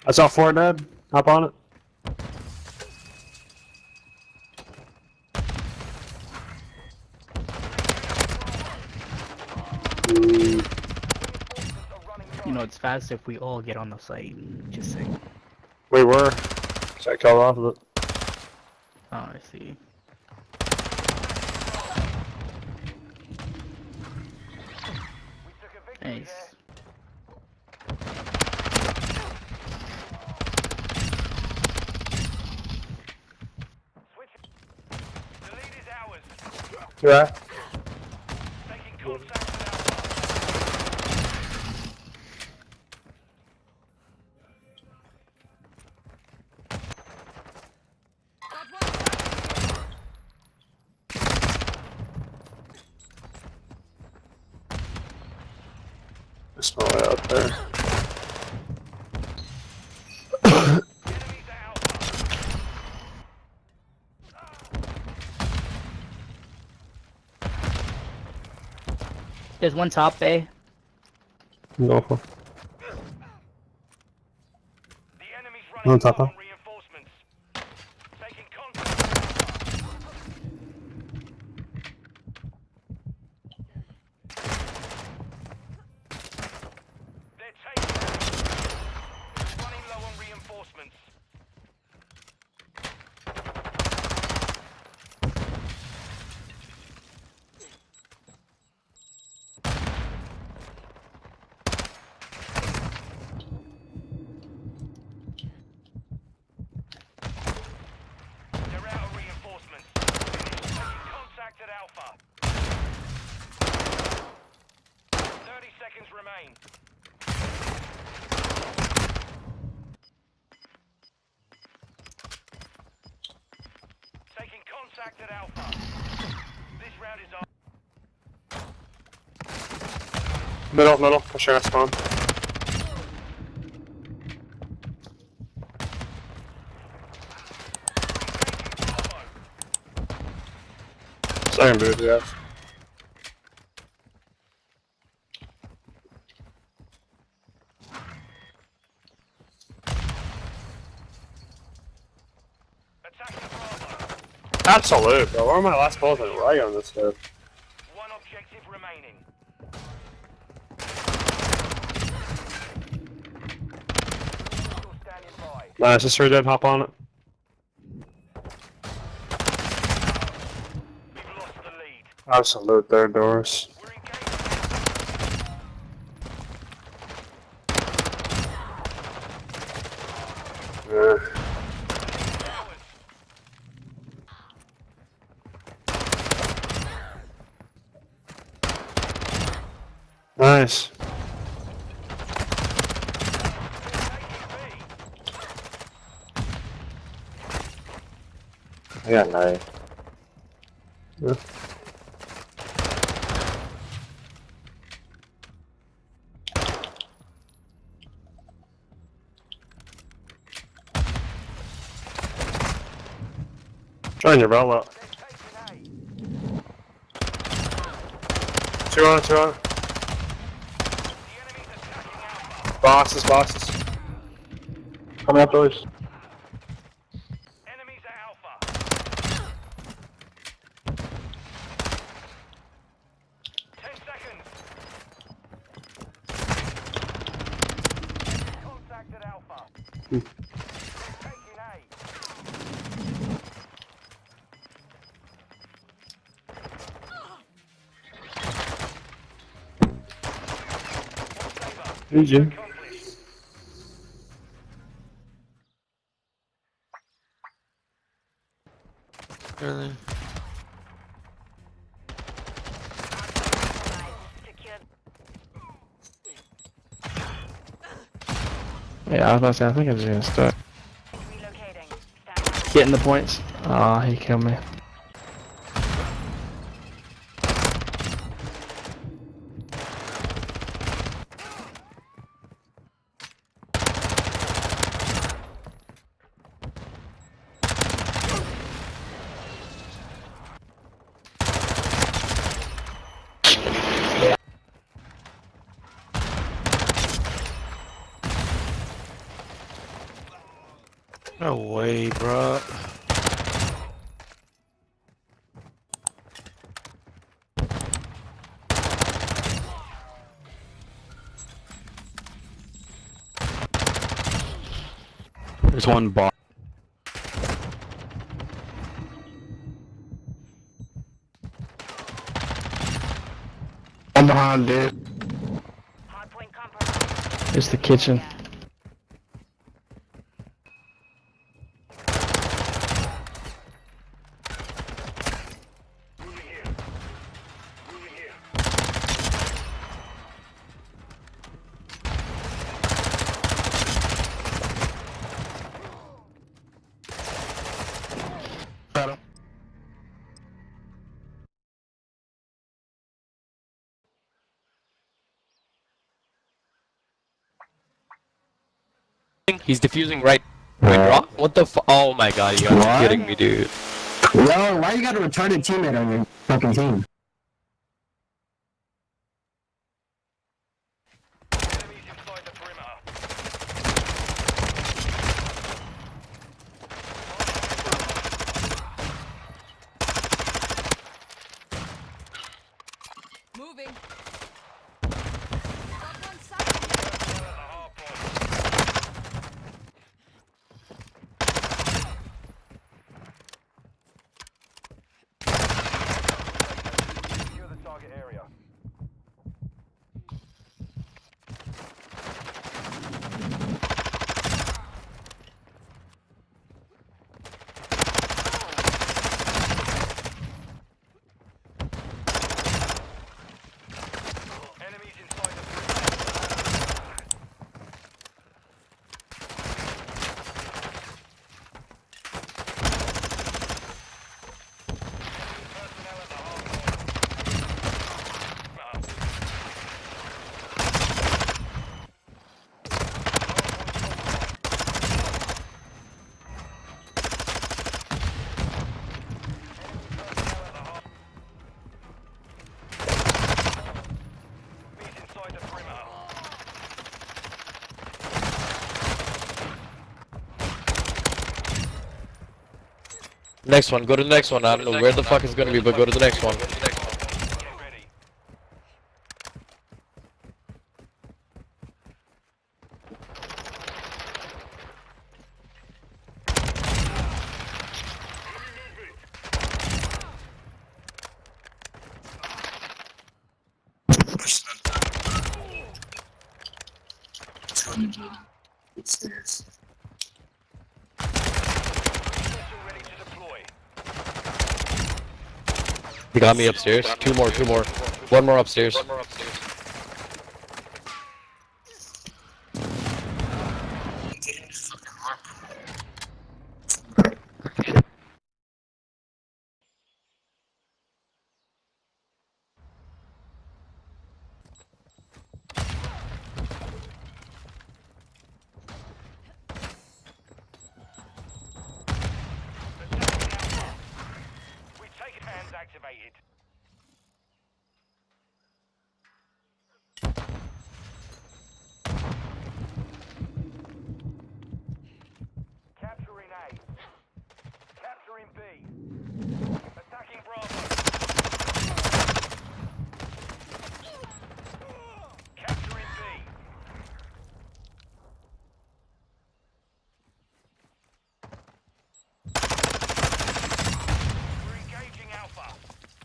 I saw 4 dead. Hop on it. You know, it's fast if we all get on the site. Just saying. We were. So I called off of it. Oh, I see. Nice. Yeah. There's no way out there. There's one top bay. Go for. On top, huh? Remain. Taking contact at Alpha. This round is on. Middle, pushing us spawn. Second booth, yes. Absolute, bro. Where are my last balls and right on this dude? One objective remaining. Standing by. Nice, just three dead, hop on it. We've lost the lead. Absolute there, Doris. We're engaged. Yeah. Nice. Yeah, nice. Yeah. Trying your belt up. Two on it. Bosses. Coming up, boys. Enemies at Alpha. 10 seconds. Contact at Alpha. Taking A. GG. Really? Yeah, I was about to say, I think I'm just gonna start getting the points. Ah, he killed me. No way, bro. There's one bar. I'm behind, dude. Hardpoint compromised. It's the kitchen. Got him. He's defusing right. Wait, drop? What the oh my god, you guys are kidding me, dude. Yo, why you got a retarded teammate on your fucking team? Enemies inside the perimeter. Moving. Someone sighted. Secure the target area. Enemies inside the perimeter. Personnel at the Enemies inside the perimeter. Next one, go to the next one. I don't know where the fuck it's gonna be, but go to the next one. Get ready. Missile ready to deploy. He got me upstairs. Two more. One more upstairs. We take hands activated. Capturing A. Capturing B. Attacking Bravo. Capturing B. We're engaging Alpha.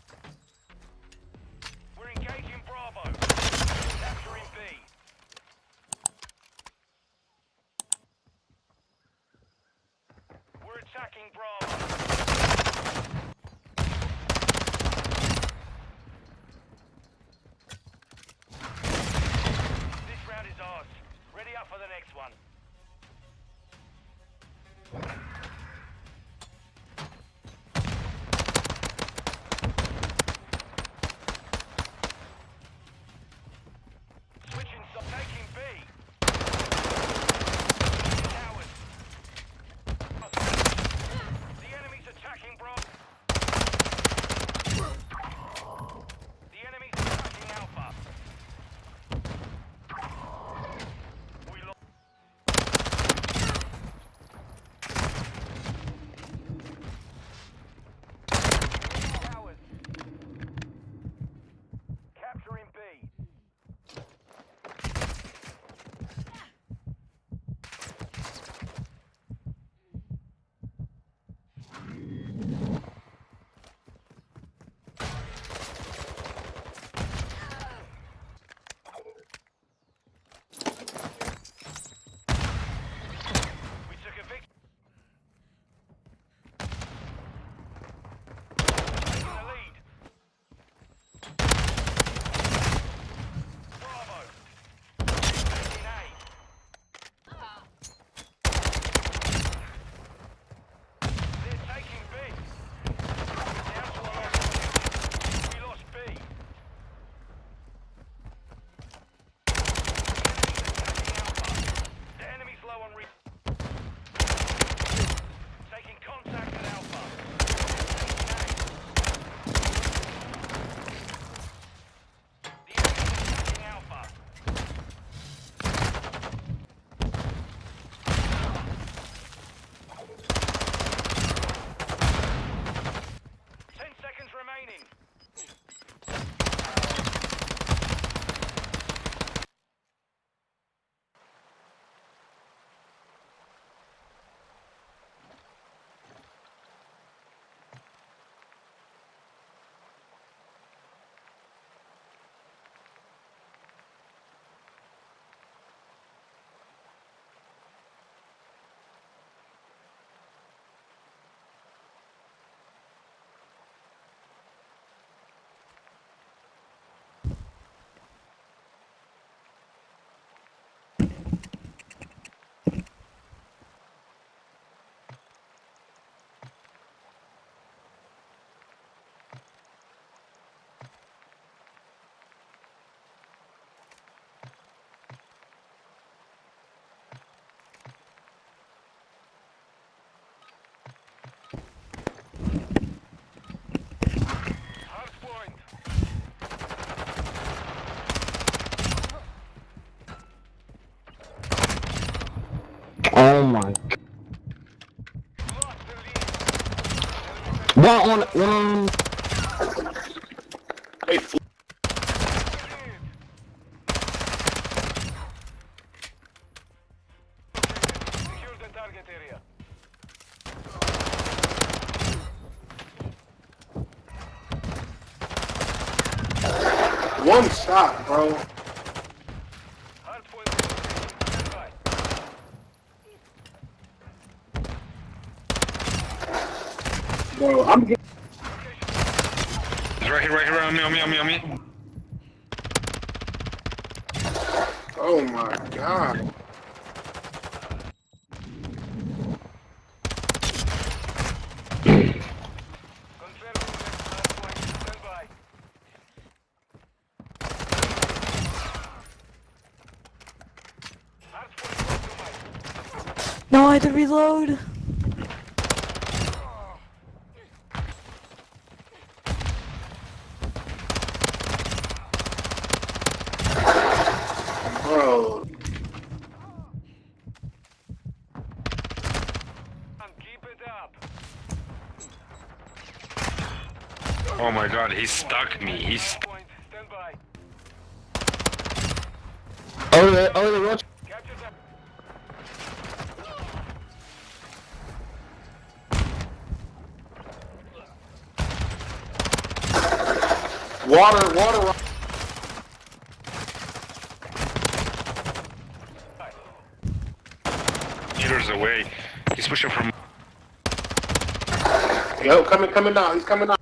We're engaging Bravo. Capturing B. We're attacking Bravo. This round is ours. Ready up for the next one. Switching sub, taking B. Towers. The enemy's attacking Bravo. The enemy's attacking Alpha. We lost. my. Lost the lead. One. Secure the target area. One shot, bro. Hardpoint stand by. Bro, I'm getting. He's right here, on me. Oh my god. Confirming hardpoint stand by. Hardpoint compromised. No, I had to reload. Bro. Keep it up. Oh my god, he stuck me. Hardpoint stand by. Over the road. Capture that. Water. Meters away. He's pushing from. Yo, coming down. He's coming down.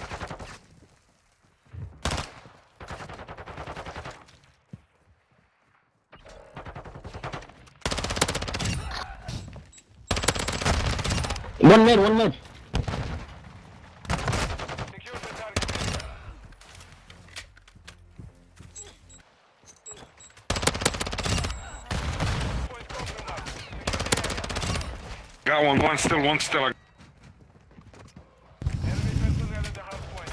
One mid. Secure the target area. Point compromised. Secure the area. Got one still. Enemy personnel at the hardpoint.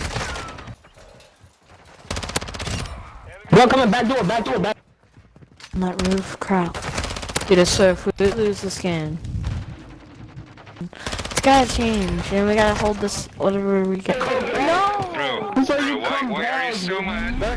Bro, coming back door. On that roof, crap. Dude, so if we lose this game, it's gotta change, and we gotta hold this whatever we get. No! Bro, why are you so mad?